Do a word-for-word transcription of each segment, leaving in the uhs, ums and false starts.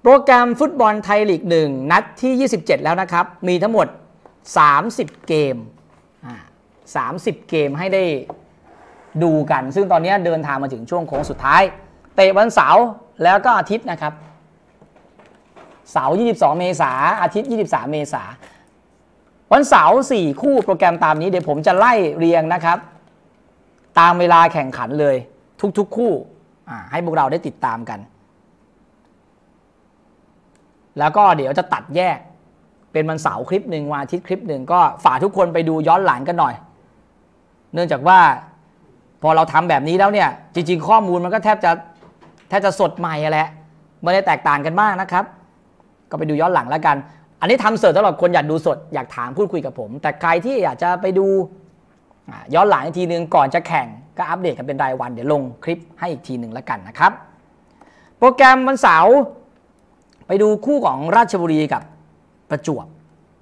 โปรแกรมฟุตบอลไทยลีกหนึ่งนัดที่ยี่สิบเจ็ดแล้วนะครับมีทั้งหมดสามสิบเกมอ่าสามสิบเกมให้ได้ดูกันซึ่งตอนนี้เดินทางมาถึงช่วงโค้งสุดท้ายเตะวันเสาร์แล้วก็อาทิตย์นะครับเสาร์ยี่สิบสองเมษายนอาทิตย์ยี่สิบสามเมษายนวันเสาร์สี่คู่โปรแกรมตามนี้เดี๋ยวผมจะไล่เรียงนะครับตามเวลาแข่งขันเลยทุกๆคู่ให้พวกเราได้ติดตามกันแล้วก็เดี๋ยวจะตัดแยกเป็นวันเสาร์คลิปหนึ่งวันอาทิตย์คลิปหนึ่งก็ฝากทุกคนไปดูย้อนหลังกันหน่อยเนื่องจากว่าพอเราทำแบบนี้แล้วเนี่ยจริงๆข้อมูลมันก็แทบจะแทบจะสดใหม่แหละไม่ได้แตกต่างกันมากนะครับก็ไปดูย้อนหลังแล้วกันอันนี้ทำเสริมสำหรับคนอยากดูสดอยากถามพูดคุยกับผมแต่ใครที่อยากจะไปดูย้อนหลังอีกทีนึงก่อนจะแข่งก็อัปเดตกันเป็นรายวันเดี๋ยวลงคลิปให้อีกทีหนึ่งแล้วกันนะครับโปรแกรมวันเสาร์ไปดูคู่ของราชบุรีกับประจวบ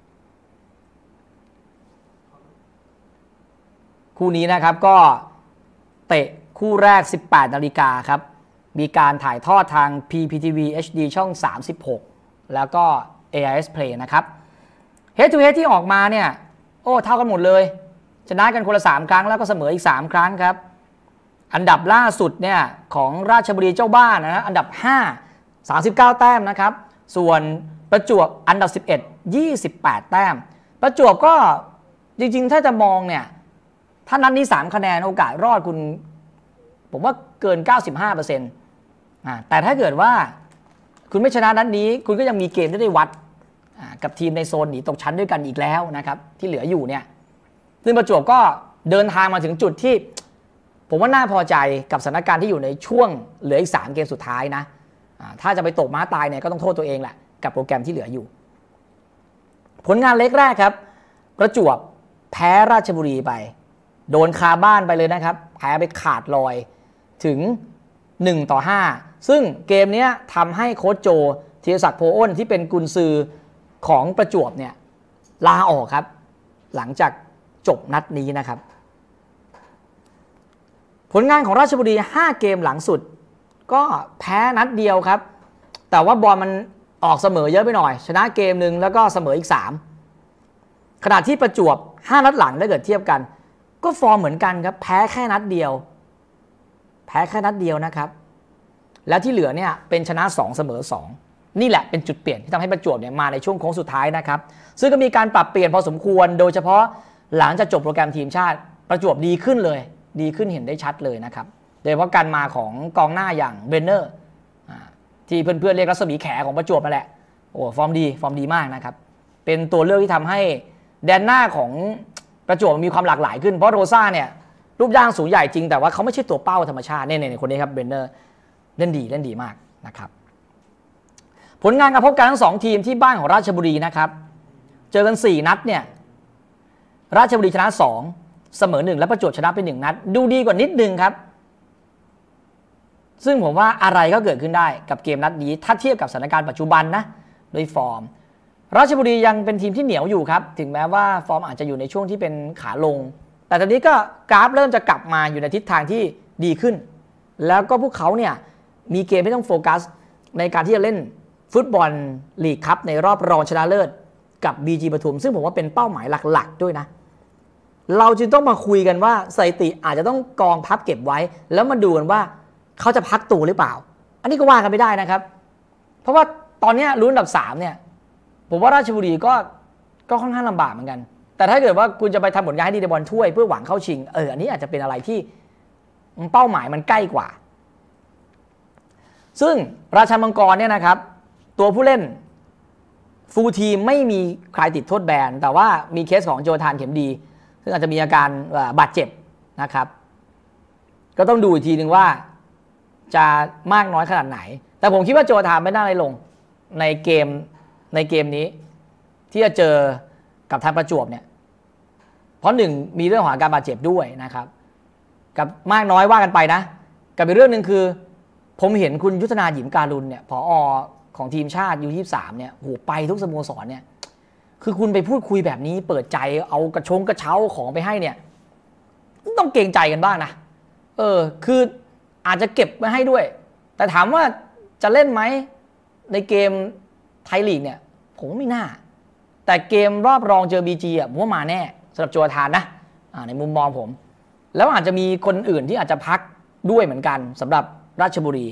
คู่นี้นะครับก็เตะคู่แรก สิบแปดนาฬิกาครับมีการถ่ายทอดทาง พี พี ที วี เอช ดี ช่องสามสิบหกแล้วก็ เอ ไอ เอส Play นะครับ Head to Head ที่ออกมาเนี่ยโอ้เท่ากันหมดเลยชนะกันคนละสามครั้งแล้วก็เสมออีกสามครั้งครับอันดับล่าสุดเนี่ยของราชบุรีเจ้าบ้านนะฮะอันดับห้า สามสิบเก้าแต้มนะครับส่วนประจวบอันดับสิบเอ็ด ยี่สิบแปดแต้มประจวบก็จริงๆถ้าจะมองเนี่ยถ้านัดนี้สามคะแนนโอกาสรอดคุณผมว่าเกิน เก้าสิบห้าเปอร์เซ็นต์ อ่าแต่ถ้าเกิดว่าคุณไม่ชนะนัดนี้คุณก็ยังมีเกมที่ได้วัดกับทีมในโซนหนีตกชั้นด้วยกันอีกแล้วนะครับที่เหลืออยู่เนี่ยซึ่งประจวบก็เดินทางมาถึงจุดที่ผมว่าน่าพอใจกับสถานการณ์ที่อยู่ในช่วงเหลืออีกสามเกมสุดท้ายนะถ้าจะไปตกม้าตายเนี่ยก็ต้องโทษตัวเองแหละกับโปรแกรมที่เหลืออยู่ผลงานเล็กแรกครับประจวบแพ้ราชบุรีไปโดนคาบ้านไปเลยนะครับแพ้ไปขาดลอยถึงหนึ่งต่อห้าซึ่งเกมนี้ทำให้โค้ชโจธีรศักดิ์โพอ้นที่เป็นกุนซือของประจวบเนี่ยลาออกครับหลังจากจบนัดนี้นะครับผลงานของราชบุรีห้าเกมหลังสุดก็แพ้นัดเดียวครับแต่ว่าบอลมันออกเสมอเยอะไปหน่อยชนะเกมหนึ่งแล้วก็เสมออีกสามขณะที่ประจวบห้านัดหลังถ้าเกิดเทียบกันก็ฟอร์มเหมือนกันครับแพ้แค่นัดเดียวแพ้แค่นัดเดียวนะครับแล้วที่เหลือเนี่ยเป็นชนะสองเสมอสองนี่แหละเป็นจุดเปลี่ยนที่ทำให้ประจวบเนี่ยมาในช่วงโค้งสุดท้ายนะครับซึ่งก็มีการปรับเปลี่ยนพอสมควรโดยเฉพาะหลังจากจบโปรแกรมทีมชาติประจวบดีขึ้นเลยดีขึ้นเห็นได้ชัดเลยนะครับโดยเฉพาะการมาของกองหน้าอย่างเบรนเนอร์ที่เพื่อนๆเรียกรัศมีแขของประจวบมาแหละโอ้ฟอร์มดีฟอร์มดีมากนะครับเป็นตัวเลือกที่ทำให้แดนหน้าของประจวบมีความหลากหลายขึ้นเพราะโรซ่าเนี่ยรูปร่างสูงใหญ่จริงแต่ว่าเขาไม่ใช่ตัวเป้าธรรมชาติเนี่ยๆคนนี้ครับเบรนเนอร์เล่นดีเล่นดีมากนะครับผลงานการพบกันทั้งสองทีมที่บ้านของราชบุรีนะครับเจอกันสี่นัดเนี่ยราชบุรีชนะสองเสมอหนึ่งและประจวบชนะไปหนึ่งนัดดูดีกว่านิดนึงครับซึ่งผมว่าอะไรก็เกิดขึ้นได้กับเกมนัดนี้ถ้าเทียบกับสถานการณ์ปัจจุบันนะโดยฟอร์มราชบุรียังเป็นทีมที่เหนียวอยู่ครับถึงแม้ว่าฟอร์มอาจจะอยู่ในช่วงที่เป็นขาลงแต่ตอนนี้ก็กราฟเริ่มจะกลับมาอยู่ในทิศทางที่ดีขึ้นแล้วก็พวกเขาเนี่ยมีเกมที่ต้องโฟกัสในการที่จะเล่นฟุตบอลลีกคัพในรอบรองชนะเลิศกับ บี จี ปทุมซึ่งผมว่าเป็นเป้าหมายหลักๆด้วยนะเราจึงต้องมาคุยกันว่าสถิติอาจจะต้องกองพับเก็บไว้แล้วมาดูกันว่าเขาจะพักตัวหรือเปล่าอันนี้ก็ว่ากันไม่ได้นะครับเพราะว่าตอนนี้ลุ้นอันดับสามเนี่ยผมว่าราชบุรีก็ก็ค่อนข้างลำบากเหมือนกันแต่ถ้าเกิดว่าคุณจะไปทำผลงานให้ดีในบอลถ้วยเพื่อหวังเข้าชิงเอออันนี้อาจจะเป็นอะไรที่เป้าหมายมันใกล้กว่าซึ่งราชันมังกรเนี่ยนะครับตัวผู้เล่นฟูลทีมไม่มีใครติดโทษแบนแต่ว่ามีเคสของโจธานเข็มดีซึ่งอาจจะมีอาการบาดเจ็บนะครับก็ต้องดูอีกทีนึงว่าจะมากน้อยขนาดไหนแต่ผมคิดว่าโจธานไม่น่าได้ลงในเกมในเกมนี้ที่จะเจอกับทางประจวบเนี่ยเพราะหนึ่งมีเรื่องของอาการบาดเจ็บด้วยนะครับกับมากน้อยว่ากันไปนะกับอีกเรื่องนึงคือผมเห็นคุณยุทธนาหยิมการุณเนี่ยผอ.ของทีมชาติ ยู ยี่สิบสาม เนี่ยโหไปทุกสโมสรเนี่ยคือคุณไปพูดคุยแบบนี้เปิดใจเอากระชงกระเช้าของไปให้เนี่ยต้องเกรงใจกันบ้างนะเออคืออาจจะเก็บไว้ให้ด้วยแต่ถามว่าจะเล่นไหมในเกมไทยลีกเนี่ยผมว่าไม่น่าแต่เกมรอบรองเจอ บี จี อ่ะผมว่ามาแน่สำหรับโจทานนะในมุมมองผมแล้วอาจจะมีคนอื่นที่อาจจะพักด้วยเหมือนกันสำหรับราชบุรี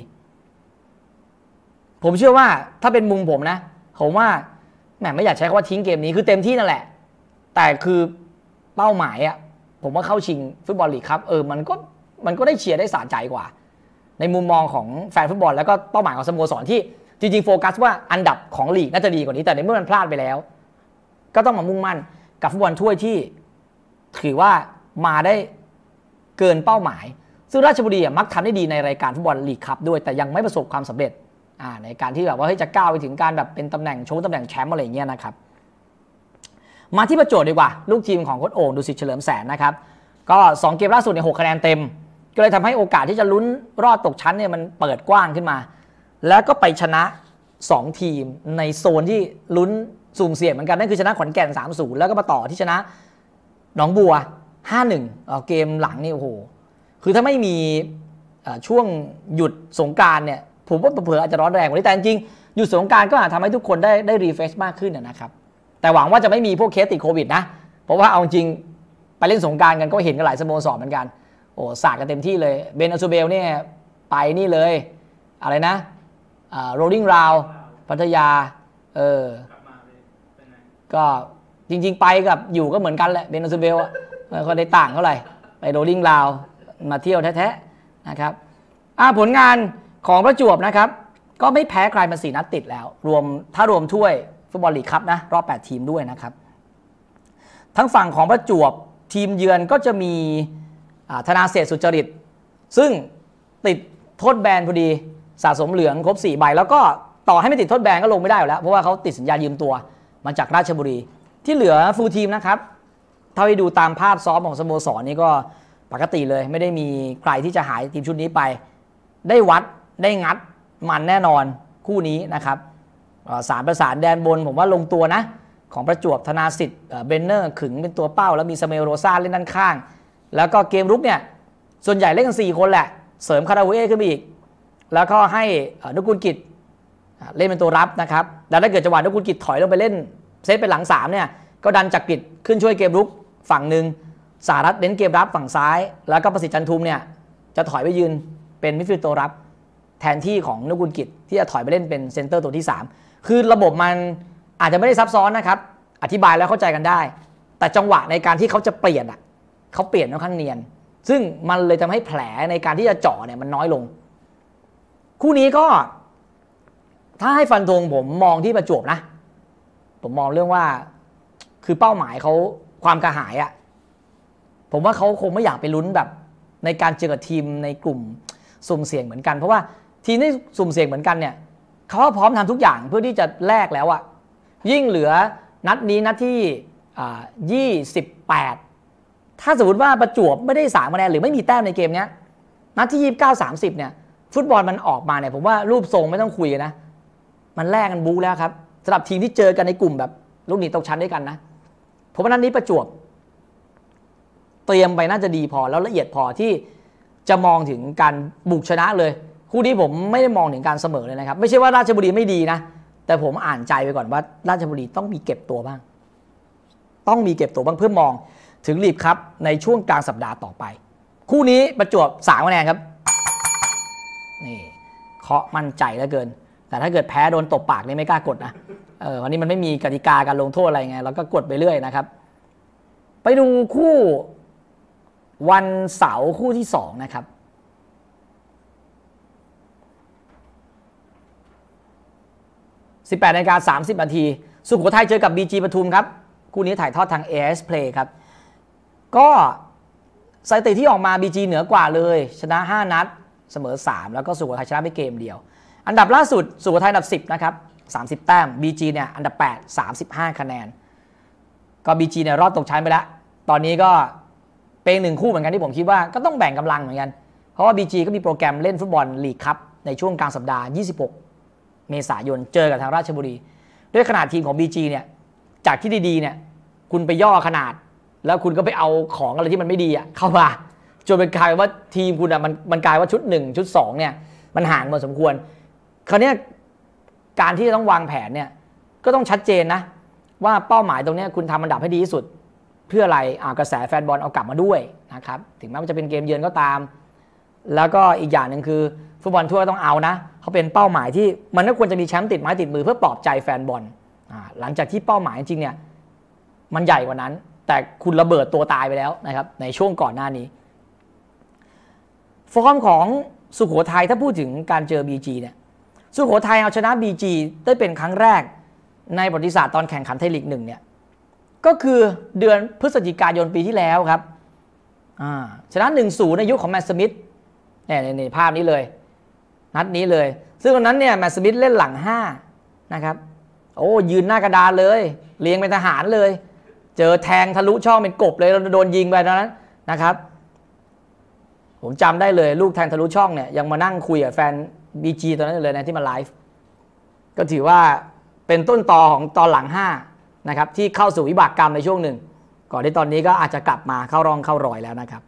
ผมเชื่อว่าถ้าเป็นมุมผมนะผมว่าแหมไม่อยากใช้คำว่าทิ้งเกมนี้คือเต็มที่นั่นแหละแต่คือเป้าหมายอ่ะผมว่าเข้าชิงฟุตบอลลีกครับเออมันก็มันก็ได้เชียร์ได้สะใจกว่าในมุมมองของแฟนฟุตบอลแล้วก็เป้าหมายของสโมสรที่จริงๆโฟกัสว่าอันดับของลีกน่าจะดีกว่านี้แต่ในเมื่อมันพลาดไปแล้วก็ต้องมามุ่งมั่นกับฟุตบอลถ้วยที่ถือว่ามาได้เกินเป้าหมายซึ่งราชบุรีมักทำได้ดีในรายการฟุตบอลลีกคัพด้วยแต่ยังไม่ประสบความสำเร็จในการที่แบบว่าเฮ้ยจะก้าวไปถึงการแบบเป็นตำแหน่งโชว์ตำแหน่งแชมป์อะไรอย่างเงี้ยนะครับมาที่ประจวบดีกว่าลูกทีมของโค้ชโอ่งดุสิตเฉลิมแสนนะครับก็สองเกมล่าสุดในหกคะแนนเต็มก็เลยทำให้โอกาสที่จะลุ้นรอดตกชั้นเนี่ยมันเปิดกว้างขึ้นมาแล้วก็ไปชนะสองทีมในโซนที่ลุ้นสุ่มเสี่ยงเหมือนกันนั่นคือชนะขอนแก่น สามศูนย์ แล้วก็มาต่อที่ชนะหนองบัว ห้าหนึ่ง เกมหลังนี่โอ้โหคือถ้าไม่มีช่วงหยุดสงกรานต์เนี่ยผมว่าเผลออาจจะร้อนแรงกว่านี้แต่จริงๆหยุดสงกรานต์ก็อาจทำให้ทุกคนได้ได้รีเฟรชมากขึ้นนะครับแต่หวังว่าจะไม่มีพวกเคสติดโควิดนะเพราะว่าเอาจริงไปเล่นสงกรานต์กันก็เห็นกันหลายสโมสรเหมือนกันโอ้สาดกันเต็มที่เลยเบนอาซูเบลเนี่ยไปนี่เลยอะไรนะอ่าโรลลิ่งราวพัทยาเออก็จริงๆไปกับอยู่ก็เหมือนกันแหละเบนอาซูเบลอ่ะไม่ค่อยได้ต่างเท่าไหร่ไปโรลลิ่งราวมาเที่ยวแท้ๆนะครับอ่าผลงานของประจวบนะครับก็ไม่แพ้ใครมาสี่นัดติดแล้วรวมถ้ารวมถ้วยฟุตบอลลีกคัพนะรอบแปดทีมด้วยนะครับทั้งฝั่งของประจวบทีมเยือนก็จะมีธนาเศรษฐ์สุจริตซึ่งติดโทษแบนพอดีสะสมเหลืองครบสี่ใบแล้วก็ต่อให้ไม่ติดโทษแบนก็ลงไม่ได้อยู่แล้วเพราะว่าเขาติดสัญญายืมตัวมาจากราชบุรีที่เหลือฟูลทีมนะครับเท่าที่ดูตามภาพซ้อมของสโมสรนี่ก็ปกติเลยไม่ได้มีใครที่จะหายทีมชุดนี้ไปได้วัดได้งัดมันแน่นอนคู่นี้นะครับสารประสานแดนบนผมว่าลงตัวนะของประจวบธนาสิทธิ์เบนเนอร์ขึงเป็นตัวเป้าแล้วมีสเมลโรซ่าเล่นด้านข้างแล้วก็เกมรุกเนี่ยส่วนใหญ่เล่นกันสี่คนแหละเสริมคาราเวขึ้นไปอีกแล้วก็ให้นุกุลกิจเล่นเป็นตัวรับนะครับแล้วถ้าเกิดจังหวะนุกุลกิจถอยลงไปเล่นเซตเป็นหลังสามเนี่ยก็ดันจักรกิจขึ้นช่วยเกมรุกฝั่งหนึ่งสารัตเน้นเกมรับฝั่งซ้ายแล้วก็ประสิทธิ์จันทุมเนี่ยจะถอยไปยืนเป็นมิดฟิลด์ตัวรับแทนที่ของนุกุลกิจที่จะถอยไปเล่นเป็นเซนเตอร์ตัวที่สามคือระบบมันอาจจะไม่ได้ซับซ้อนนะครับอธิบายแล้วเข้าใจกันได้แต่จังหวะในการที่เขาจะเปลี่ยนอ่ะเขาเปลี่ยนค่อนข้างเนียนซึ่งมันเลยทำให้แผลในการที่จะเจาะเนี่ยมันน้อยลงคู่นี้ก็ถ้าให้ฟันธงผมมองที่ประจวบนะผมมองเรื่องว่าคือเป้าหมายเขาความกระหายอ่ะผมว่าเขาคงไม่อยากไปลุ้นแบบในการเจอกับทีมในกลุ่มสุ่มเสี่ยงเหมือนกันเพราะว่าทีมที่สุ่มเสี่ยงเหมือนกันเนี่ยเขาก็พร้อมทำทุกอย่างเพื่อที่จะแลกแล้วอ่ะยิ่งเหลือนัดนี้นัดที่ยี่สิบแปดถ้าสมมติว่าประจวบไม่ได้สามคะแนนหรือไม่มีแต้มในเกมนี้นัดที่ยี่สิบเก้า สามสิบเนี่ยฟุตบอลมันออกมาเนี่ยผมว่ารูปทรงไม่ต้องคุยกันนะมันแลกกันบู๊แล้วครับสำหรับทีมที่เจอกันในกลุ่มแบบลูกหนีตกชั้นด้วยกันนะผมว่านัดนี้ประจวบเตรียมไปน่าจะดีพอแล้วละเอียดพอที่จะมองถึงการบุกชนะเลยคู่นี้ผมไม่ได้มองถึงการเสมอเลยนะครับไม่ใช่ว่าราชบุรีไม่ดีนะแต่ผมอ่านใจไปก่อนว่าราชบุรีต้องมีเก็บตัวบ้างต้องมีเก็บตัวบ้างเพื่อมองถึงลีกครับในช่วงกลางสัปดาห์ต่อไปคู่นี้ประจวบสามคะแนนครับนี่เคาะมั่นใจเหลือเกินแต่ถ้าเกิดแพ้โดนตบปากนี่ไม่กล้ากดนะเออวันนี้มันไม่มีกติกาการลงโทษอะไรไงเราก็กดไปเรื่อยนะครับไปดูคู่วันเสาร์คู่ที่สองนะครับสิบแปดนาฬิกาสามสิบนาทีสุโขทัยเจอกับ บี จี ปทุมครับคู่นี้ถ่ายทอดทาง เอ เอส Play ครับก็สถิติที่ออกมา บี จี เหนือกว่าเลยชนะห้านัดเสมอสามแล้วก็สุโขทัยชนะไปเกมเดียวอันดับล่าสุดสุโขทัยอันดับสิบนะครับสามสิบแต้ม บี จี เนี่ยอันดับแปด สามสิบห้าคะแนนก็ บี จี เนี่ยรอดตกชั้นไปแล้วตอนนี้ก็เป็นหนึ่งคู่เหมือนกันที่ผมคิดว่าก็ต้องแบ่งกำลังเหมือนกันเพราะว่า บี จี ก็มีโปรแกรมเล่นฟุตบอลลีกคัพในช่วงกลางสัปดาห์ยี่สิบหกเมษายนเจอกับทางราชบุรีด้วยขนาดทีมของ บี จี เนี่ยจากที่ดีๆเนี่ยคุณไปย่อขนาดแล้วคุณก็ไปเอาของอะไรที่มันไม่ดีอ่ะเข้ามาจนเป็นกลายว่าทีมคุณอ่ะมันมันกลายว่าชุดหนึ่งชุดสองเนี่ยมันห่างพอสมควรคราวนี้การที่จะต้องวางแผนเนี่ยก็ต้องชัดเจนนะว่าเป้าหมายตรงนี้คุณทำอันดับให้ดีที่สุดเพื่ออะไรอ่ากระแสแฟนบอลเอากลับมาด้วยนะครับถึงแม้ว่าจะเป็นเกมเยือนก็ตามแล้วก็อีกอย่างหนึ่งคือฟุตบอลทั่วต้องเอานะเขาเป็นเป้าหมายที่มันก็ควรจะมีแชมป์ติดไม้ติดมือเพื่อปลอบใจแฟนบอลอ่าหลังจากที่เป้าหมายจริงเนี่ยมันใหญ่กว่านั้นแต่คุณระเบิดตัวตายไปแล้วนะครับในช่วงก่อนหน้านี้ฟอร์มของสุโขทัยถ้าพูดถึงการเจอ บี จี เนี่ยสุโขทัยเอาชนะ บี จี ได้เป็นครั้งแรกในประวัติศาสตร์ตอนแข่งขันไทยลีกหนึ่งเนี่ยก็คือเดือนพฤศจิกายนปีที่แล้วครับชนะ หนึ่งศูนย์ ในยุคของแมตต์สมิธเนี่ยในภาพนี้เลยนัดนี้เลยซึ่งตอนนั้นเนี่ยแมตต์สมิธเล่นหลังห้านะครับโอ้ยืนหน้ากระดานเลยเรียงเป็นทหารเลยเจอแทงทะลุช่องเป็นกบเลยโดนยิงไปตอนนั้นนะครับผมจำได้เลยลูกแทงทะลุช่องเนี่ยยังมานั่งคุยกับแฟน บี จี ตอนนั้นเลยนะที่มาไลฟ์ก็ถือว่าเป็นต้นตอของตอนหลังห้านะครับที่เข้าสู่วิบากกรรมในช่วงหนึ่งก่อนที่ตอนนี้ก็อาจจะกลับมาเข้ารองเข้ารอยแล้วนะครับ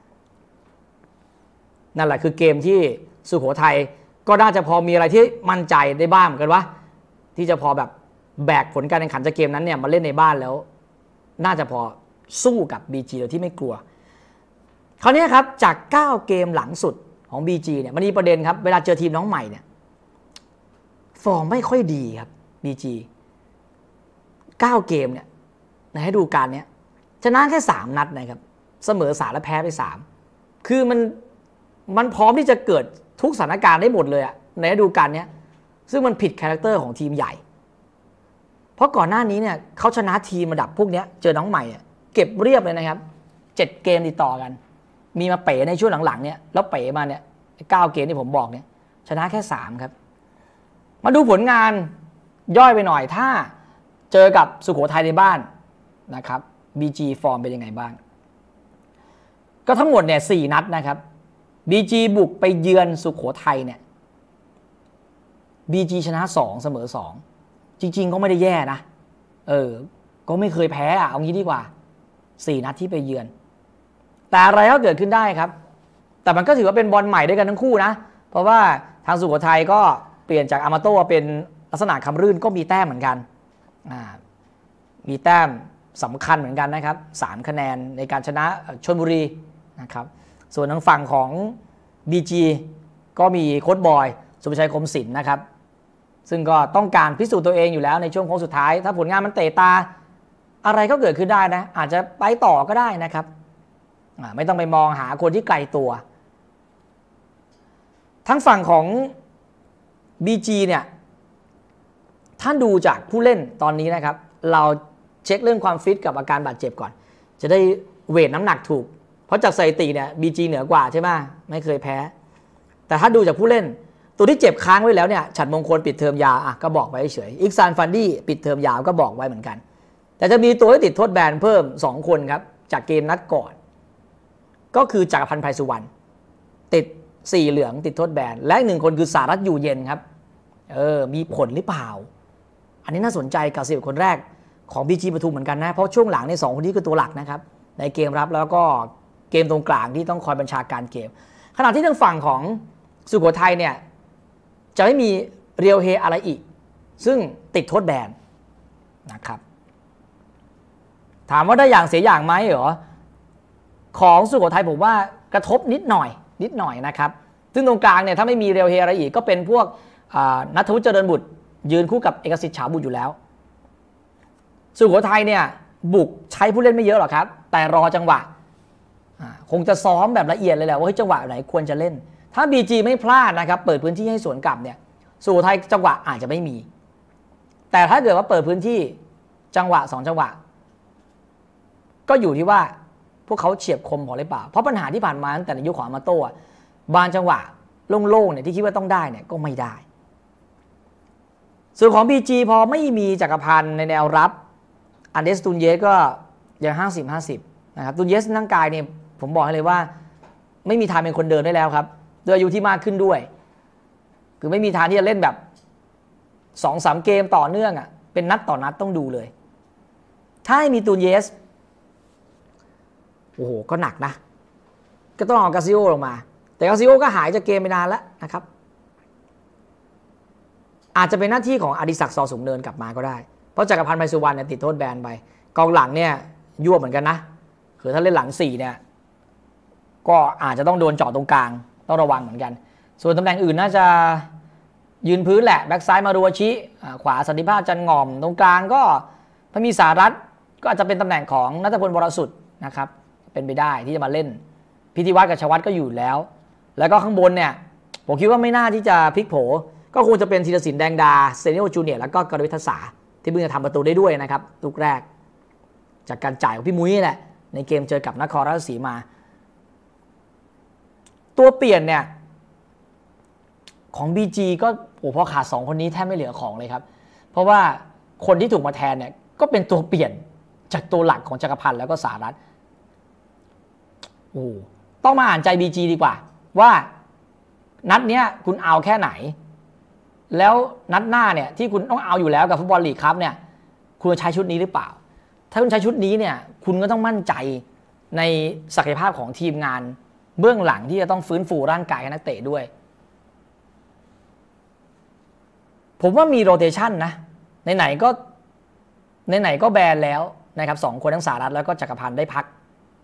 นั่นแหละคือเกมที่สุโขทัยก็น่าจะพอมีอะไรที่มั่นใจได้บ้างเหมือนกันว่าที่จะพอแบบแบกผลการแข่งขันจากเกมนั้นเนี่ยมาเล่นในบ้านแล้วน่าจะพอสู้กับ บี จี โดยที่ไม่กลัวคราวนี้ครับจากเก้าเกมหลังสุดของ บี จี เนี่ยมันมีประเด็นครับเวลาเจอทีมน้องใหม่เนี่ยฟอร์มไม่ค่อยดีครับ บี จี เก้าเกมเนี่ยในฤดูกาลนี้ชนะแค่สามนัดนะครับเสมอสามและแพ้ไปสามคือมันมันพร้อมที่จะเกิดทุกสถานการณ์ได้หมดเลยอะในฤดูกาลนี้ซึ่งมันผิดคาแรคเตอร์ของทีมใหญ่เพราะก่อนหน้านี้เนี่ยเขาชนะทีมระดับพวกนี้เจอน้องใหม่เนี่ยเก็บเรียบเลยนะครับเจ็ดเกมติดต่อกันมีมาเป๋ในช่วงหลังๆเนี่ยแล้วเป๋มาเนี่ยเก้าเกมที่ผมบอกเนี่ยชนะแค่สามครับมาดูผลงานย่อยไปหน่อยถ้าเจอกับสุโขทัยในบ้านนะครับ บี จี ฟอร์มเป็นยังไงบ้างก็ทั้งหมดเนี่ยสี่นัดนะครับ บี จี บุกไปเยือนสุโขทัยเนี่ย บี จี ชนะสองเสมอสองจริงๆก็ไม่ได้แย่นะเออก็ไม่เคยแพ้อ่ะเอางี้ดีกว่าสี่นัดที่ไปเยือนแต่อะไรก็เกิดขึ้นได้ครับแต่มันก็ถือว่าเป็นบอลใหม่ด้วยกันทั้งคู่นะเพราะว่าทางสุโขทัยก็เปลี่ยนจากอามาโต้เป็นลักษณะคำรื่นก็มีแต้มเหมือนกันอ่ามีแต้มสำคัญเหมือนกันนะครับสามคะแนนในการชนะชลบุรีนะครับส่วนทางฝั่งของ บี จี ก็มีโค้ชบอยสุภชัยคมศิลป์นะครับซึ่งก็ต้องการพิสูจน์ตัวเองอยู่แล้วในช่วงโค้งสุดท้ายถ้าผลงานมันเตะตาอะไรก็เกิดขึ้นได้นะอาจจะไปต่อก็ได้นะครับไม่ต้องไปมองหาคนที่ไกลตัวทั้งฝั่งของ บี จี เนี่ยท่านดูจากผู้เล่นตอนนี้นะครับเราเช็คเรื่องความฟิตกับอาการบาดเจ็บก่อนจะได้เวทน้ำหนักถูกเพราะจากสถิติเนี่ย บี จี เหนือกว่าใช่ไหมไม่เคยแพ้แต่ถ้าดูจากผู้เล่นตัวที่เจ็บค้างไว้แล้วเนี่ยฉัตรมงคลปิดเทอมยาวอ่ะก็บอกไว้เฉยอิกซานฟันดี้ปิดเทอมยาวก็บอกไว้เหมือนกันแต่จะมีตัวที่ติดโทษแบนเพิ่มสองคนครับจากเกมนัดก่อนก็คือจักรพันธ์ไพสุวรรณติดสี่เหลืองติดโทษแบนและอีกหนึ่งคนคือสารัตน์อยู่เย็นครับเออมีผลหรือเปล่าอันนี้น่าสนใจกับสิบคนแรกของ บี จี ปทุมเหมือนกันนะเพราะช่วงหลังในสองคนนี้คือตัวหลักนะครับในเกมรับแล้วก็เกมตรงกลางที่ต้องคอยบัญชาการเกมขณะที่ทางฝั่งของสุโขทัยเนี่ยจะไม่มีเรียวเฮอะไรอีกซึ่งติดโทษแบนนะครับถามว่าได้อย่างเสียอย่างไหมเหรอของสุโขทัยผมว่ากระทบนิดหน่อยนิดหน่อยนะครับซึ่งตรงกลางเนี่ยถ้าไม่มีเรียวเฮอะไรอีกก็เป็นพวกณัฐวุฒิเจริญบุตรยืนคู่กับเอกสิทธิ์ฉาบุตรอยู่แล้วสุโขทัยเนี่ยบุกใช้ผู้เล่นไม่เยอะหรอกครับแต่รอจังหวะคงจะซ้อมแบบละเอียดเลยแหละว่าจังหวะไหนควรจะเล่นถ้า บี จี ไม่พลาดนะครับเปิดพื้นที่ให้สวนกลับเนี่ยสุโขทัยจังหวะอาจจะไม่มีแต่ถ้าเกิดว่าเปิดพื้นที่จังหวะสองจังหวะก็อยู่ที่ว่าพวกเขาเฉียบคมพอหรือเปล่าเพราะปัญหาที่ผ่านมาตั้งแต่ในยุคของอามาโต้บางจังหวะโล่งๆเนี่ยที่คิดว่าต้องได้เนี่ยก็ไม่ได้ส่วนของ บี จี พอไม่มีจักรพันธ์ในแนวรับอันเดสตูนเยสก็ยังห้าสิบ ห้าสิบนะครับตูนเยสร่างกายเนี่ยผมบอกให้เลยว่าไม่มีทางเป็นคนเดินได้แล้วครับด้วยอายุที่มากขึ้นด้วยคือไม่มีทางที่จะเล่นแบบ สองสาม เกมต่อเนื่องอ่ะเป็นนัดต่อนัดต้องดูเลยถ้าให้มีตูนเยสโอ้โหก็หนักนะก็ต้องเอากาซิโอลงมาแต่กาซิโอก็หายจากเกมไปนานแล้วนะครับอาจจะเป็นหน้าที่ของอดิศักดิ์ ซอสูงเนินกลับมาก็ได้เพราะจักรพันธ์ไพสุวรรณเนี่ยติดโทษแบนไปกองหลังเนี่ยยั่วเหมือนกันนะคือถ้าเล่นหลังสี่เนี่ยก็อาจจะต้องโดนเจาะตรงกลางต้องระวังเหมือนกันส่วนตำแหน่งอื่นน่าจะยืนพื้นแหละแบ็กซ้ายมารูวชิขวาสันติภาพจันงอมตรงกลางก็ถ้ามีสารัตก็อาจจะเป็นตำแหน่งของณัฐพลวรสุดนะครับเป็นไปได้ที่จะมาเล่นพิธีวัฒน์กับชวัฒน์ก็อยู่แล้วแล้วก็ข้างบนเนี่ยผมคิดว่าไม่น่าที่จะพลิกโผก็คงจะเป็นธีรศิลป์แดงดาเซนิโอจูเนียร์แล้วก็กรวิทยาศาที่เพิ่งจะทำประตูได้ด้วยนะครับลูกแรกจากการจ่ายของพี่มุ้ยแหละในเกมเจอกับนครราชสีมาตัวเปลี่ยนเนี่ยของ บี จี ก็โอ้พอขาดสองคนนี้แทบไม่เหลือของเลยครับเพราะว่าคนที่ถูกมาแทนเนี่ยก็เป็นตัวเปลี่ยนจากตัวหลักของจักรพันธ์แล้วก็สารัตน์โอ้ต้องมาอ่านใจ บี จี ดีกว่าว่านัดเนี้ยคุณเอาแค่ไหนแล้วนัดหน้าเนี่ยที่คุณต้องเอาอยู่แล้วกับฟุตบอลลีกครับเนี่ยคุณจะใช้ชุดนี้หรือเปล่าถ้าคุณใช้ชุดนี้เนี่ยคุณก็ต้องมั่นใจในศักยภาพของทีมงานเบื้องหลังที่จะต้องฟื้นฟูร่างกายนักเตะด้วยผมว่ามีโรเตชันนะไหนๆก็ไหนๆก็แบนแล้วนะครับสองคนทั้งสารัตน์แล้วก็จักรพันธ์ได้พัก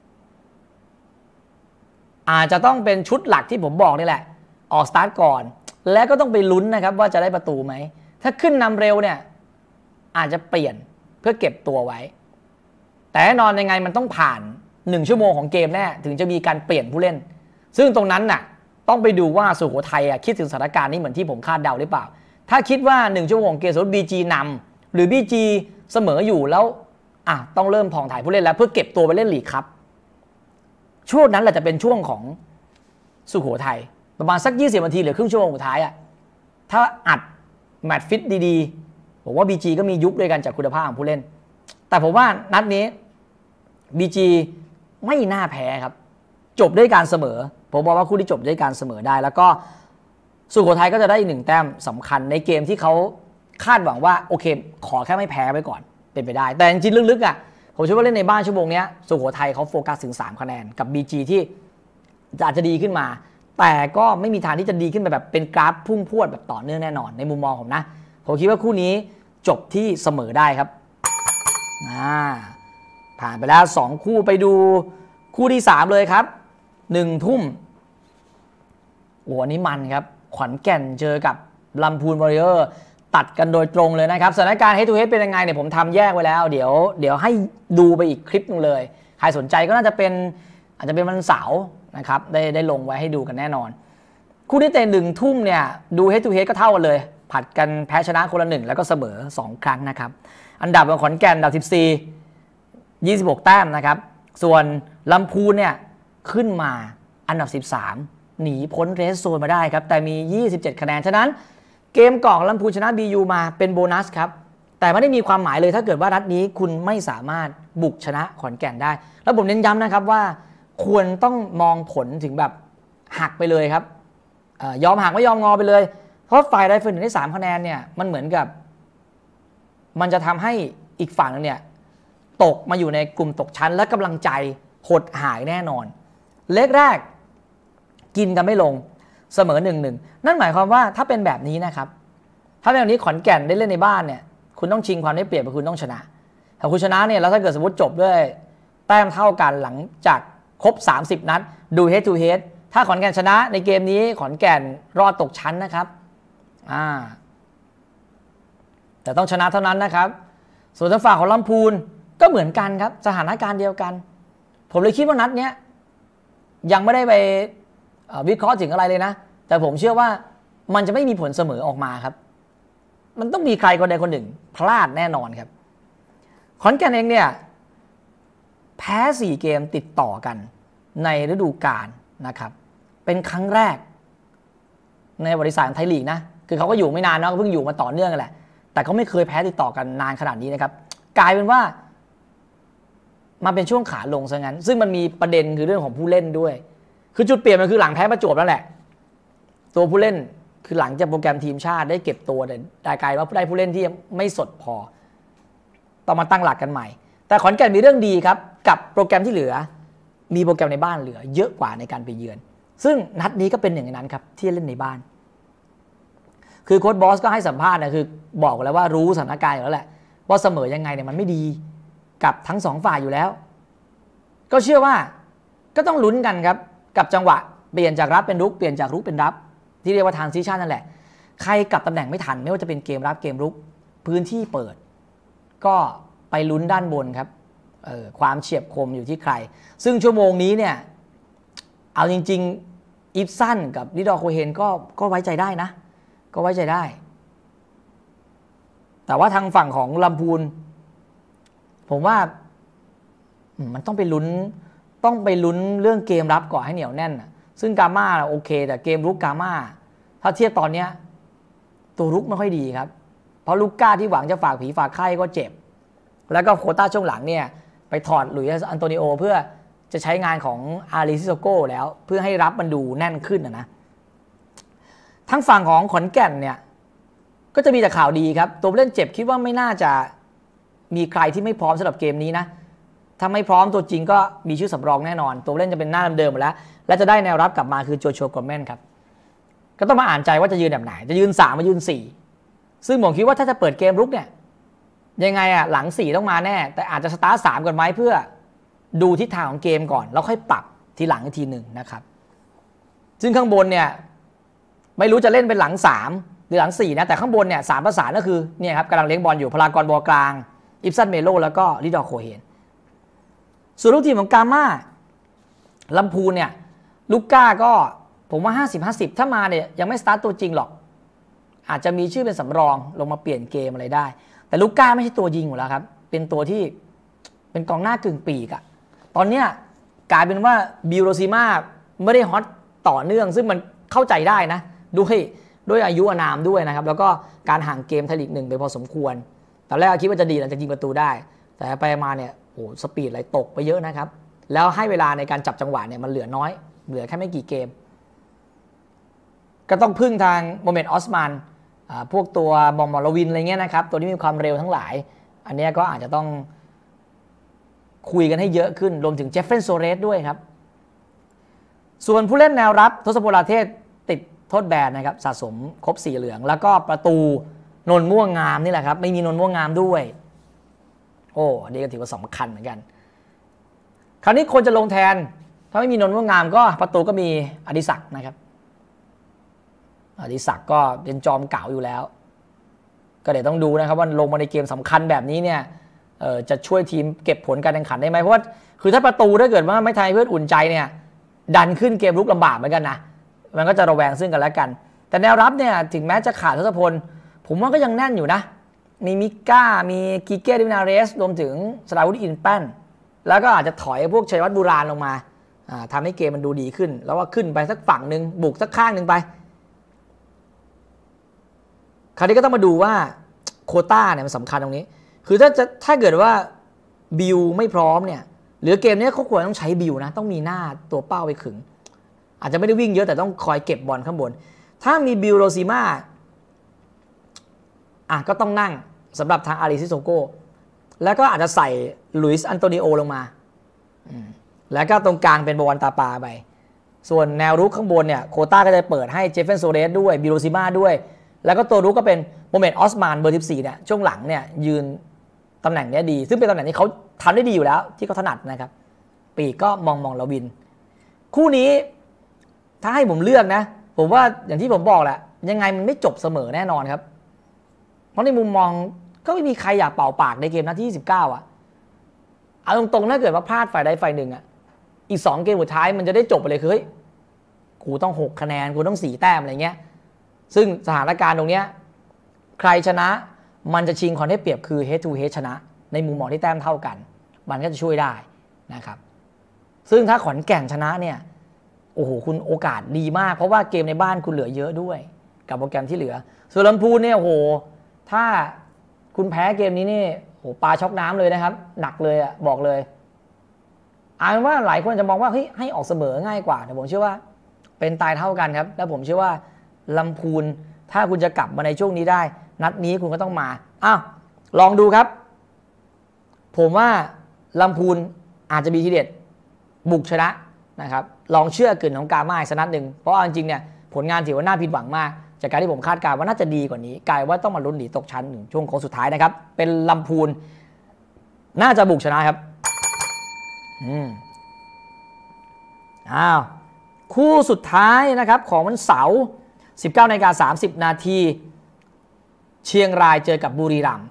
อาจจะต้องเป็นชุดหลักที่ผมบอกนี่แหละออกสตาร์ทก่อนแล้วก็ต้องไปลุ้นนะครับว่าจะได้ประตูไหมถ้าขึ้นนำเร็วเนี่ยอาจจะเปลี่ยนเพื่อเก็บตัวไว้แต่แน่นอนยังไงมันต้องผ่านหนึ่งชั่วโมงของเกมแน่ถึงจะมีการเปลี่ยนผู้เล่นซึ่งตรงนั้นน่ะต้องไปดูว่าสุโขทัยอ่ะคิดถึงสถานการณ์นี้เหมือนที่ผมคาดเดาหรือเปล่าถ้าคิดว่าหนึ่งชั่วโมงเกมสมมุติ บี จี นำหรือ บี จี เสมออยู่แล้วอ่ะต้องเริ่มผ่องถ่ายผู้เล่นแล้วเพื่อเก็บตัวไปเล่นลีกครับช่วงนั้นแหละจะเป็นช่วงของสุโขทัยประมาณสักยี่สิบนาทีหรือครึ่งชั่วโมงสุดท้ายอ่ะถ้าอัดแมตช์ฟิตดีๆผมว่า บี จี ก็มียุคด้วยกันจากคุณภาพของผู้เล่นแต่ผมว่านัดนี้ บี จี ไม่น่าแพ้ครับจบด้วยการเสมอผมบอกว่าคู่ที่จบด้วยการเสมอได้แล้วก็สุโขทัยก็จะได้อีกหนึ่งแต้มสำคัญในเกมที่เขาคาดหวังว่าโอเคขอแค่ไม่แพ้ไปก่อนเป็นไปได้แต่จริงๆลึกๆอ่ะผมเชื่อว่าเล่นในบ้านชั่วโมงนี้สุโขทัยเขาโฟกัสถึงสามคะแนนกับ บี จี ที่อาจจะดีขึ้นมาแต่ก็ไม่มีทางที่จะดีขึ้นไปแบบเป็นกราฟพุ่งพรวดแบบต่อเนื่องแน่นอนในมุมมองผมนะผมคิดว่าคู่นี้จบที่เสมอได้ครับอ่าผ่านไปแล้วสองคู่ไปดูคู่ที่สามเลยครับหนึ่งทุ่มโอ้อันนี้มันครับขอนแก่นเจอกับลำพูนวอริเออร์ตัดกันโดยตรงเลยนะครับสถานการณ์ head to head เป็นยังไงเนี่ยผมทำแยกไว้แล้วเดี๋ยวเดี๋ยวให้ดูไปอีกคลิปนึงเลยใครสนใจก็น่าจะเป็นอาจจะเป็นวันเสาร์นะครับได้ได้ลงไว้ให้ดูกันแน่นอนคู่ที่เตะหนึ่งทุ่มเนี่ยดู head to head ก็เท่ากันเลยผัดกันแพ้ชนะคนละหนึ่งแล้วก็เสมอสองครั้งนะครับอันดับของขอนแก่นอันดับสิบสี่ ยี่สิบหกแต้มนะครับส่วนลำพูนเนี่ยขึ้นมาอันดับสิบสามหนีพ้นเรสโซนมาได้ครับแต่มียี่สิบเจ็ดคะแนนฉะนั้นเกมก่อนลำพูนชนะ บี ยู มาเป็นโบนัสครับแต่ไม่ได้มีความหมายเลยถ้าเกิดว่านัดนี้คุณไม่สามารถบุกชนะขอนแก่นได้แล้วผมเน้นย้ำนะครับว่าควรต้องมองผลถึงแบบหักไปเลยครับเอ่อยอมหักไม่ยอมงอไปเลยเพราะฝ่ายไรเฟิลถึงได้สามคะแนนเนี่ยมันเหมือนกับมันจะทำให้อีกฝั่งนึงเนี่ยตกมาอยู่ในกลุ่มตกชั้นและกำลังใจหดหายแน่นอนเล็กแรกกินกันไม่ลงเสมอหนึ่งหนึ่งนั่นหมายความว่าถ้าเป็นแบบนี้นะครับถ้าเป็นแบบนี้ขอนแก่นได้เล่นในบ้านเนี่ยคุณต้องชิงความได้เปรียบคุณต้องชนะถ้าคุณชนะเนี่ยแล้วถ้าเกิดสมมติจบด้วยแต้มเท่ากันหลังจากครบสามสิบนัดดู head to head ถ้าขอนแก่นชนะในเกมนี้ขอนแก่นรอดตกชั้นนะครับอ่าแต่ต้องชนะเท่านั้นนะครับส่วนทางฝั่งของลำพูนก็เหมือนกันครับสถานการณ์เดียวกันผมเลยคิดว่านัดเนี้ยยังไม่ได้ไปวิเคราะห์ถึงอะไรเลยนะแต่ผมเชื่อว่ามันจะไม่มีผลเสมอออกมาครับมันต้องมีใครคนใดคนหนึ่งพลาดแน่นอนครับขอนแก่นเองเนี่ยแพ้สี่เกมติดต่อกันในฤดูกาลนะครับเป็นครั้งแรกในบริษัทไทยลีกนะคือเขาก็อยู่ไม่นานเนาะเพิ่งอยู่มาต่อเนื่องกันแหละแต่เขาไม่เคยแพ้ติดต่อกันนานขนาดนี้นะครับกลายเป็นว่ามาเป็นช่วงขาลงซะงั้นซึ่งมันมีประเด็นคือเรื่องของผู้เล่นด้วยคือจุดเปลี่ยนมันคือหลังแพ้ประจวบแล้วแหละตัวผู้เล่นคือหลังจากโปรแกรมทีมชาติได้เก็บตัวแต่กลายว่าได้ผู้เล่นที่ไม่สดพอต้องมาตั้งหลักกันใหม่แต่ขอนแก่นมีเรื่องดีครับกับโปรแกรมที่เหลือมีโปรแกรมในบ้านเหลือเยอะกว่าในการไปเยือนซึ่งนัดนี้ก็เป็นหนึ่งในนั้นครับที่เล่นในบ้านคือโค้ชบอสก็ให้สัมภาษณ์นะคือบอกแล้วว่ารู้สถานการณ์อยู่แล้วแหละว่าเสมอยังไงเนี่ยมันไม่ดีกับทั้งสองฝ่ายอยู่แล้วก็เชื่อว่าก็ต้องลุ้นกันครับกับจังหวะเปลี่ยนจากรับเป็นรุกเปลี่ยนจากรุกเป็นรับที่เรียกว่าทรานซิชันนั่นแหละใครกลับตำแหน่งไม่ทันไม่ว่าจะเป็นเกมรับเกมรุกพื้นที่เปิดก็ไปลุ้นด้านบนครับเอ่อความเฉียบคมอยู่ที่ใครซึ่งชั่วโมงนี้เนี่ยเอาจริงๆอิฟซันกับลิดอร์โคเฮนก็ก็ไว้ใจได้นะก็ไว้ใจได้แต่ว่าทางฝั่งของลำพูนผมว่ามันต้องไปลุ้นต้องไปลุ้นเรื่องเกมรับก่อนให้เหนียวแน่นซึ่งกาม่าโอเคแต่เกมรุกกาม่าถ้าเทียบตอนนี้ตัวรุกไม่ค่อยดีครับเพราะลูกก้าที่หวังจะฝากผีฝากไข้ก็เจ็บแล้วก็โควต้าช่วงหลังเนี่ยไปถอดหลุยส์อันโตนิโอเพื่อจะใช้งานของอาริซิโซโก้แล้วเพื่อให้รับมันดูแน่นขึ้นนะนะทั้งฝั่งของขอนแก่นเนี่ยก็จะมีแต่ข่าวดีครับตัวเล่นเจ็บคิดว่าไม่น่าจะมีใครที่ไม่พร้อมสำหรับเกมนี้นะถ้าไม่พร้อมตัวจริงก็มีชื่อสำรองแน่นอนตัวเล่นจะเป็นหน้าเดิมๆหมดแล้วและจะได้แนวรับกลับมาคือโจชัวกอร์แมนครับก็ต้องมาอ่านใจว่าจะยืนแบบไหนจะยืนสามมายืนสี่ซึ่งผมคิดว่าถ้าจะเปิดเกมรุกเนี่ยยังไงอ่ะหลังสี่ต้องมาแน่แต่อาจจะสตาร์ทสามก่อนไหมเพื่อดูทิศทางของเกมก่อนแล้วค่อยปรับทีหลังอีกทีหนึ่งนะครับซึ่งข้างบนเนี่ยไม่รู้จะเล่นเป็นหลังสามหรือหลังสี่นะแต่ข้างบนเนี่ยสามประสานก็คือเนี่ยครับกำลังเลี้ยงบอลอยู่พลากรบอลกลางอิฟซันเมโลแล้วก็ลิดอร์โคเฮนส่วนลูกทีมของกาม่าลำพูนเนี่ยลูกก้าก็ผมว่าห้าสิบ ห้าสิบถ้ามาเนี่ยยังไม่สตาร์ทตัวจริงหรอกอาจจะมีชื่อเป็นสำรองลงมาเปลี่ยนเกมอะไรได้แต่ลูกก้าไม่ใช่ตัวยิงอยู่แล้วครับเป็นตัวที่เป็นกองหน้ากึ่งปีกอะตอนเนี้ยกลายเป็นว่าบิลโรซิม่าไม่ได้ฮอตต่อเนื่องซึ่งมันเข้าใจได้นะด้วยด้วยอายุอานามด้วยนะครับแล้วก็การห่างเกมไทยลีกหนึ่งไปพอสมควรตอนแรกคิดว่าจะดีหลังจากยิงประตูได้แต่ไปมาเนี่ยโอ้สปีดอะไรตกไปเยอะนะครับแล้วให้เวลาในการจับจังหวะเนี่ยมันเหลือน้อยเหลือแค่ไม่กี่เกมก็ต้องพึ่งทางโมเมนต์ออสมานพวกตัวบอมมอลวินอะไรเงี้ยนะครับตัวที่มีความเร็วทั้งหลายอันนี้ก็อาจจะต้องคุยกันให้เยอะขึ้นรวมถึงเจฟเฟนโซเรสด้วยครับส่วนผู้เล่นแนวรับทศพลลาเทศติดโทษแบนนะครับสะสมครบสีเหลืองแล้วก็ประตูนนม่วงงามนี่แหละครับไม่มีนนม่วงงามด้วยโอ้อันนี้ก็ถือว่าสำคัญเหมือนกันคราวนี้คนจะลงแทนถ้าไม่มีนนม่วงงามก็ประตูก็มีอดิศักดิ์นะครับอดิศักดิ์ก็เป็นจอมเก่าอยู่แล้วก็เดี๋ยวต้องดูนะครับว่าลงมาในเกมสำคัญแบบนี้เนี่ยเอ่อจะช่วยทีมเก็บผลการแข่งขันได้ไหมเพราะว่าคือถ้าประตูถ้าเกิดว่าไม่ทำให้เพื่อนอุ่นใจเนี่ยดันขึ้นเกมลุกลำบากเหมือนกันนะมันก็จะระแวงซึ่งกันและกันแต่แนวรับเนี่ยถึงแม้จะขาดทศพลผมว่าก็ยังแน่นอยู่นะมีมิก้ามีกิเก้ดินาเรสรวมถึงสราวุธอินแป้นแล้วก็อาจจะถอยพวกชัยวัฒน์บุราณลงมาทำให้เกมมันดูดีขึ้นแล้วว่าขึ้นไปสักฝั่งหนึ่งบุกสักข้างหนึ่งไปคราวนี้ก็ต้องมาดูว่าโควต้าเนี่ยมันสำคัญตรงนี้คือถ้าจะถ้าเกิดว่าบิลไม่พร้อมเนี่ยหรือเกมนี้เขาควรต้องใช้บิลนะต้องมีหน้าตัวเป้าไปขึงอาจจะไม่ได้วิ่งเยอะแต่ต้องคอยเก็บบอลข้างบนถ้ามีบิลโรซิม่าอ่ะก็ต้องนั่งสำหรับทางอาริซิโซโก้แล้วก็อาจจะใส่หลุยส์อันโตนิโอลงมาแล้วก็ตรงกลางเป็นบอลตาปาไปส่วนแนวรุกข้างบนเนี่ยโควต้าก็จะเปิดให้เจฟเฟนโซเรสด้วยบิลโรซิม่าด้วยแล้วก็ตัวรุกก็เป็นโมเมนต์ออสมานเบอร์สิบสี่เนี่ยช่วงหลังเนี่ยยืนตำแหน่งนี้ดีซึ่งเป็นตำแหน่งที่เขาทำได้ดีอยู่แล้วที่เขาถนัดนะครับปีกก็มองมองลาวินคู่นี้ถ้าให้ผมเลือกนะผมว่าอย่างที่ผมบอกแหละยังไงมันไม่จบเสมอแน่นอนครับเพราะในมุมมองก็ไม่มีใครอยากเป่าปากในเกมนัดที่ยี่สิบเก้าอ่ะเอาตรงๆถ้าเกิดว่าพลาดฝ่ายใดฝ่ายหนึ่งอ่ะอีกสองเกมสุดท้ายมันจะได้จบไปเลยคือเฮ้ยกูต้องหกคะแนนกูต้องสี่แต้มอะไรเงี้ยซึ่งสถานการณ์ตรงเนี้ยใครชนะมันจะชิงความได้เปรียบคือ head to head ชนะในมุมมองที่แต้มเท่ากันมันก็จะช่วยได้นะครับซึ่งถ้าขอนแก่นชนะเนี่ยโอ้โหคุณโอกาสดีมากเพราะว่าเกมในบ้านคุณเหลือเยอะด้วยกับโปรแกรมที่เหลือส่วนลำพูนเนี่ยโอ้โหถ้าคุณแพ้เกมนี้นี่โอ้โหปลาช็อกน้ำเลยนะครับหนักเลยอ่ะบอกเลยอ่านว่าหลายคนจะมองว่าเฮ้ยให้ออกเสมอง่ายกว่าแต่ผมเชื่อว่าเป็นตายเท่ากันครับและผมเชื่อว่าลำพูนถ้าคุณจะกลับมาในช่วงนี้ได้นัดนี้คุณก็ต้องมาอ้าวลองดูครับผมว่าลำพูนอาจจะมีทีเด็ดบุกชนะนะครับลองเชื่อกึ่นของกาม่าสักนัดหนึ่งเพราะจริงๆเนี่ยผลงานถือว่าน่าผิดหวังมากจากการที่ผมคาดการณ์ว่าน่าจะดีกว่านี้กลายว่าต้องมาลุ้นหนีตกชั้นถึงช่วงโค้งสุดท้ายนะครับเป็นลำพูนน่าจะบุกชนะครับอืมอ้าวคู่สุดท้ายนะครับของวันเสาร์ สิบเก้านาฬิกาสามสิบนาทีเชียงรายเจอกับบุรีรัมย์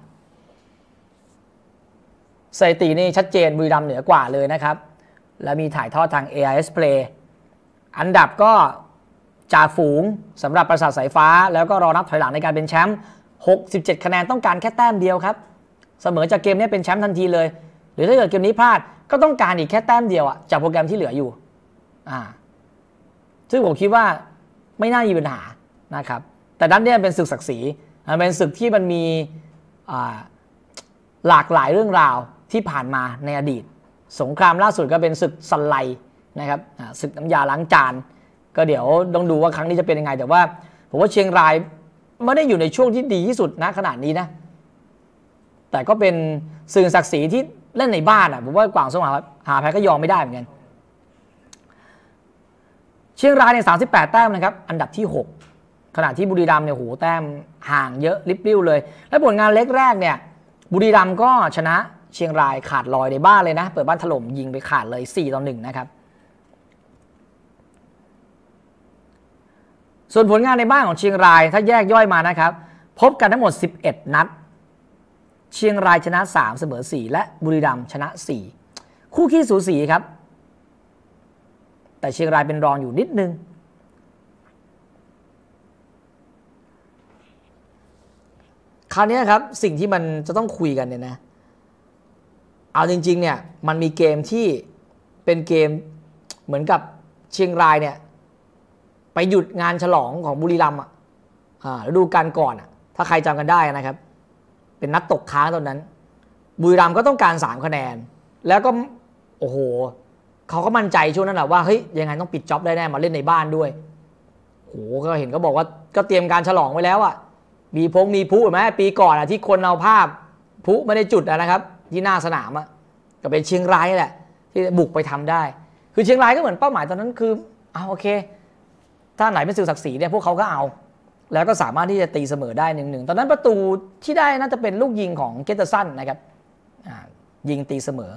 สถิตินี่ชัดเจนบุรีรัมย์เหนือกว่าเลยนะครับและมีถ่ายทอดทาง เอ ไอ เอส Play อันดับก็จ่าฝูงสำหรับปราสาทสายฟ้าแล้วก็รอนับถอยหลังในการเป็นแชมป์หกสิบเจ็ดคะแนนต้องการแค่แต้มเดียวครับเสมอจากเกมนี้เป็นแชมป์ทันทีเลยหรือถ้าเกิดเกมนี้พลาดก็ต้องการอีกแค่แต้มเดียวอะจากโปรแกรมที่เหลืออยู่อ่าซึ่งผมคิดว่าไม่น่ามีปัญหานะครับแต่ด้านนี้เป็นศึกศักดิ์ศรีเป็นศึกที่มันมีหลากหลายเรื่องราวที่ผ่านมาในอดีตสงครามล่าสุดก็เป็นศึกสันไลนะครับศึกน้ำยาล้างจานก็เดี๋ยวต้องดูว่าครั้งนี้จะเป็นยังไงแต่ว่าผมว่าเชียงรายไม่ได้อยู่ในช่วงที่ดีที่สุดนะขนาดนี้นะแต่ก็เป็นศึกศักดิ์ศรีที่เล่นในบ้านอ่ะผมว่ากวางสงขลาหาแพ้ก็ยอมไม่ได้เหมือนกันเชียงรายในสามสิบแปดแต้มนะครับอันดับที่หกขณะที่บุรีรัมย์เนี่ยโหแต้มห่างเยอะลิบลิ่วเลยและผลงานเล็กแรกเนี่ยบุรีรัมย์ก็ชนะเชียงรายขาดลอยในบ้านเลยนะเปิดบ้านถล่มยิงไปขาดเลยสี่ต่อหนึ่งนะครับส่วนผลงานในบ้านของเชียงรายถ้าแยกย่อยมานะครับพบกันทั้งหมดสิบเอ็ดนัดเชียงรายชนะสามเสมอสี่และบุรีรัมย์ชนะสี่คู่ขี้สูสีครับแต่เชียงรายเป็นรองอยู่นิดนึงคราวนี้ครับสิ่งที่มันจะต้องคุยกันเนี่ยนะเอาจริงๆเนี่ยมันมีเกมที่เป็นเกมเหมือนกับเชียงรายเนี่ยไปหยุดงานฉลองของบุรีรัมย์อ่ะฤดูกาลก่อนอ่ะถ้าใครจำกันได้นะครับเป็นนัดตกค้างตอนนั้นบุรีรัมย์ก็ต้องการสามคะแนนแล้วก็โอ้โหเขาก็มั่นใจช่วงนั้นแหละว่าเฮ้ยยังไงต้องปิดจ็อบได้แน่มาเล่นในบ้านด้วยโอ้โหก็เห็นก็บอกว่าก็เตรียมการฉลองไว้แล้วอ่ะมีพงมีพลุเห็นไหมปีก่อนอ่ะที่คนเอาภาพพลุไม่ได้จุดนะครับที่หน้าสนามอ่ะก็เป็นเชียงรายแหละที่บุกไปทำได้คือเชียงรายก็เหมือนเป้าหมายตอนนั้นคือเอาโอเคถ้าไหนเป็นศึกศักดิ์ศรีเนี่ยพวกเขาก็เอาแล้วก็สามารถที่จะตีเสมอได้หนึ่งหนึ่งตอนนั้นประตูที่ได้น่าจะเป็นลูกยิงของเกตเตอร์สันนะครับยิงตีเสมอ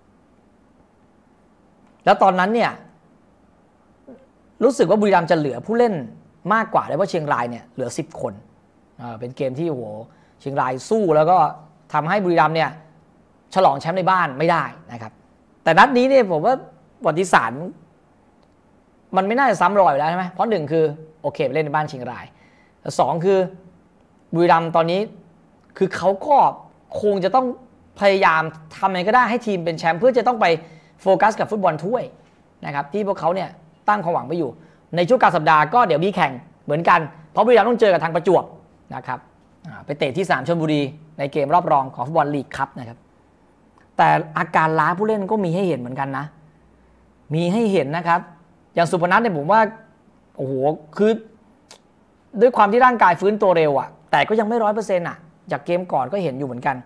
แล้วตอนนั้นเนี่ยรู้สึกว่าบุรีรัมย์จะเหลือผู้เล่นมากกว่าเลยว่าเชียงรายเนี่ยเหลือสิบคนเป็นเกมที่โอ้โหเชียงรายสู้แล้วก็ทำให้บุรีรัมย์เนี่ยฉลองแชมป์ในบ้านไม่ได้นะครับแต่นัดนี้เนี่ยผมว่าประวัติศาสตร์มันไม่น่าจะซ้ำรอยอยู่แล้วใช่ไหมเพราะหนึ่งคือโอเคไปเล่นในบ้านเชียงรายสองคือบุรีรัมย์ตอนนี้คือเขาก็คงจะต้องพยายามทำยังไงก็ได้ให้ทีมเป็นแชมป์เพื่อจะต้องไปโฟกัสกับฟุตบอลถ้วยนะครับที่พวกเขาเนี่ยตั้งความหวังไปอยู่ในช่วงกลางสัปดาห์ก็เดี๋ยวมีแข่งเหมือนกันเพราะบุรีรัมย์ต้องเจอกับทางประจวบนะครับไปเตะที่สนามชลบุรีในเกมรอบรองของฟุตบอลลีกคัพนะครับแต่อาการล้าผู้เล่นก็มีให้เห็นเหมือนกันนะมีให้เห็นนะครับอย่างสุพนัทเนี่ยผมว่าโอ้โหคือด้วยความที่ร่างกายฟื้นตัวเร็วอ่ะแต่ก็ยังไม่ร้อยเปอร์เซ็นต์อ่ะจากเกมก่อนก็เห็นอยู่เหมือนกัน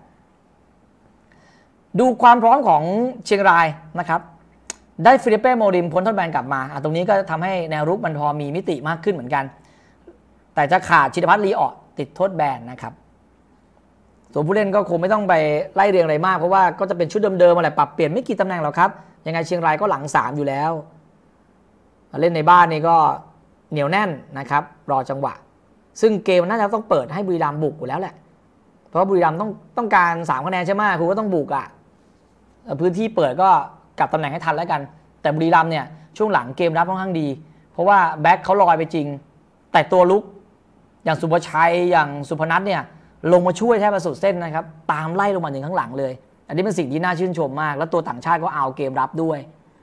ดูความพร้อมของเชียงรายนะครับได้ฟิลิปเป้โมริมพ้นโทษแบนกลับมาตรงนี้ก็ทำให้แนวรุกมันพอมีมิติมากขึ้นเหมือนกันแต่จะขาดชินภัทรลีออติดโทษแบนนะครับส่วนผู้เล่นก็คงไม่ต้องไปไล่เรียงอะไรมากเพราะว่าก็จะเป็นชุดเดิมๆอะไรปรับเปลี่ยนไม่กี่ตำแหน่งหรอกครับยังไงเชียงรายก็หลังสามอยู่แล้วเล่นในบ้านนี่ก็เหนียวแน่นนะครับรอจังหวะซึ่งเกมน่าจะต้องเปิดให้บุรีรัมย์บุกอยู่แล้วแหละเพราะบุรีรัมย์ต้องต้องการสามคะแนนใช่ไหมคุณก็ต้องบุกอ่ะพื้นที่เปิดก็กลับตำแหน่งให้ทันแล้วกันแต่บุรีรัมย์เนี่ยช่วงหลังเกมรับค่อนข้างดีเพราะว่าแบ็คเขาลอยไปจริงแต่ตัวลุกอย่างสุภชัยอย่างสุพนัทเนี่ยลงมาช่วยแทบจะสุดเส้นนะครับตามไล่ลงมาถึงข้างหลังเลยอันนี้เป็นสิ่งที่น่าชื่นชมมากแล้วตัวต่างชาติก็เอาเกมรับด้วย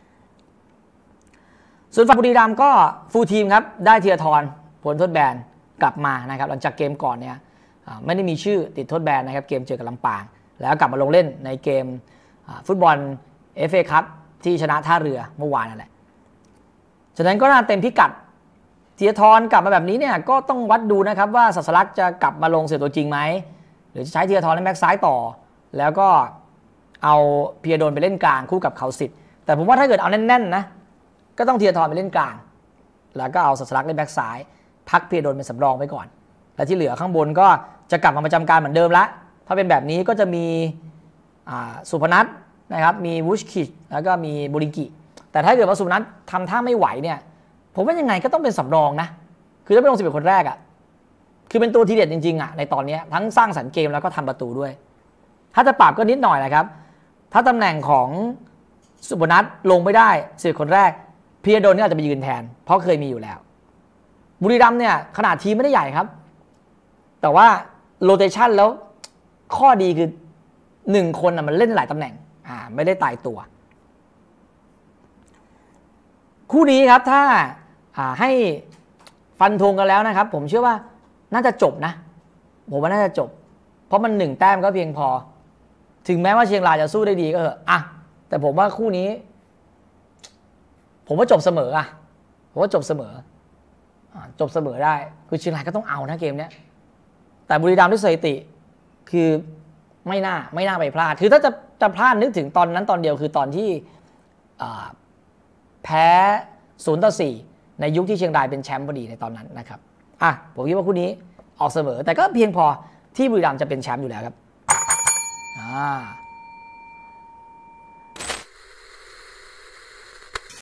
ส่วนฝั่งบุรีรัมย์ก็ฟูลทีมครับได้ธีรทรพ้นโทษแบนกลับมานะครับหลังจากเกมก่อนเนี่ยไม่ได้มีชื่อติดโทษแบนนะครับเกมเจอกับลำปางแล้วกลับมาลงเล่นในเกมฟุตบอล เอฟ เอ คัพที่ชนะท่าเรือเมื่อวานนั่นแหละฉะนั้นก็น่าเต็มพิกัดธีรทรกลับมาแบบนี้เนี่ยก็ต้องวัดดูนะครับว่าศาสลักษณ์จะกลับมาลงเสียตัวจริงไหมหรือจะใช้ธีรทรเล่นแบ็กซ้ายต่อแล้วก็เอาเพียโดนไปเล่นกลางคู่กับเขาสิทธิ์แต่ผมว่าถ้าเกิดเอาแน่นๆนะก็ต้องธีรทรไปเล่นกลางแล้วก็เอาศาสลักษณ์เล่นแบ็กซ้ายพักเพียโดนเป็นสำรองไปก่อนและที่เหลือข้างบนก็จะกลับมาประจำการเหมือนเดิมละถ้าเป็นแบบนี้ก็จะมีสุพนัทนะครับมีวูชคิชแล้วก็มีบุริงกิแต่ถ้าเกิดว่าสุพนัททำท่าไม่ไหวเนี่ยผมว่ายังไงก็ต้องเป็นสำรองนะคือถ้าเป็นลงสิบเอ็ดคนแรกอ่ะคือเป็นตัวทีเด็ดจริงๆอ่ะในตอนนี้ทั้งสร้างสรรค์เกมแล้วก็ทำประตูด้วยถ้าจะปรับก็นิดหน่อยนะครับถ้าตำแหน่งของสุพนัทลงไม่ได้สิบเอ็ดคนแรกพีระดลก็อาจจะไปยืนแทนเพราะเคยมีอยู่แล้วบุรีรัมย์เนี่ยขนาดทีมไม่ได้ใหญ่ครับแต่ว่าโรเตชันแล้วข้อดีคือหนึ่งคนมันเล่นหลายตำแหน่งอ่าไม่ได้ตายตัวคู่นี้ครับถ้าอ่าให้ฟันธงกันแล้วนะครับผมเชื่อว่าน่าจะจบนะผมว่าน่าจะจบเพราะมันหนึ่งแต้มก็เพียงพอถึงแม้ว่าเชียงรายจะสู้ได้ดีก็เถอะอ่ะแต่ผมว่าคู่นี้ผมว่าจบเสมออ่ะผมว่าจบเสมอจบเสมอได้คือเชียงรายก็ต้องเอานะเกมเนี้ยแต่บุรีรัมย์ด้วยสถิติคือไม่น่าไม่น่าไปพลาดคือถ้าจะจะพลาดนึกถึงตอนนั้นตอนเดียวคือตอนที่แพ้ศูนย์ต่อสี่ในยุคที่เชียงรายเป็นแชมป์พอดีในตอนนั้นนะครับอ่ะผมคิดว่าคู่นี้ออกเสมอแต่ก็เพียงพอที่บุรีรัมย์จะเป็นแชมป์อยู่แล้วครับอ่า